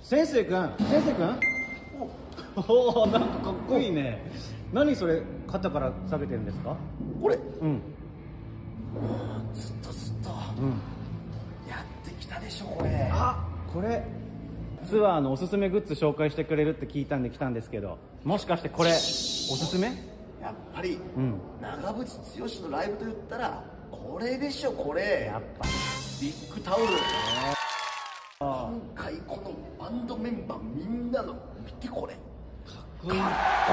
先生くんおお、なんかかっこいいね。何それ肩から下げてるんですか？ これうんずっとうんやってきたでしょこれ。 あ、これツアーのおすすめグッズ紹介してくれるって聞いたんで来たんですけど、もしかしてこれおすすめ？ やっぱり、長渕剛のライブと言ったらこれでしょこれ。 やっぱビッグタオル。今回このバンドメンバーみんなの見てこれ。 かっこいい。 かっこいいでし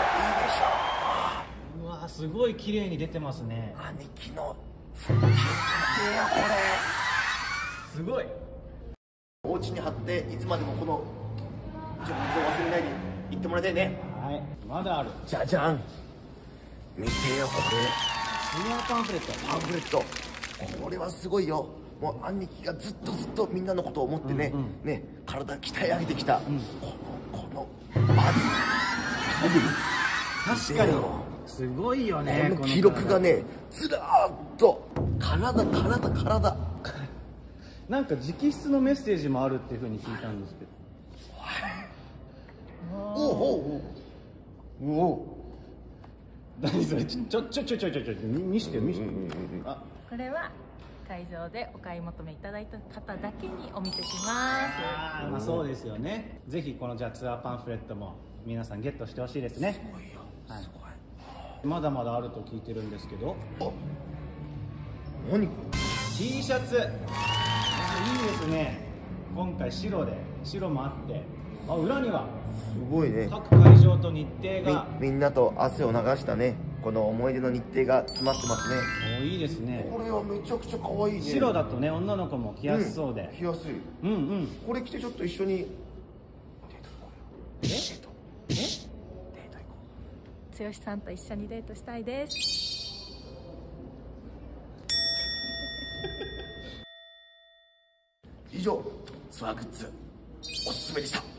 うわ、すごい綺麗に出てますね。 ょ。兄貴の腹筋見てよこれ。 すごい。 お家に貼っていつまでもこの情熱を忘れないで行ってもらいたいね。 はい、まだある。 じゃじゃん、見てよこれ。 ツアーパンフレット。 パンフレット、これはすごいよ。もう兄貴がずっとみんなのことを思ってね、体鍛え上げてきた、このバディ。 確かにすごいよね。 この記録がねずらーっと体なんか直筆のメッセージもあるっていうふうに聞いたんですけど。おお、何それ、ちょ見してよ。あ、 これは会場でお買い求めいただいた方だけにお見せします。 まあそうですよね。ぜひこのじゃあツアーパンフレットも皆さんゲットしてほしいですね。 すごいよ、すごい。 まだまだあると聞いてるんですけど。 あ、何？ T シャツ、いいですね。今回白もあって、あ、裏にはすごいね。 各会場と日程がみんなと汗を流したね、この思い出の日程が詰まってますね。 いいですね。 これはめちゃくちゃ可愛いね。 白だとね、女の子も着やすそうで、 着やすい。これ着てちょっと一緒にデート行こうよ。デート行こ剛さんと一緒にデートしたいです。 う。以上、ツアーグッズおすすめでした。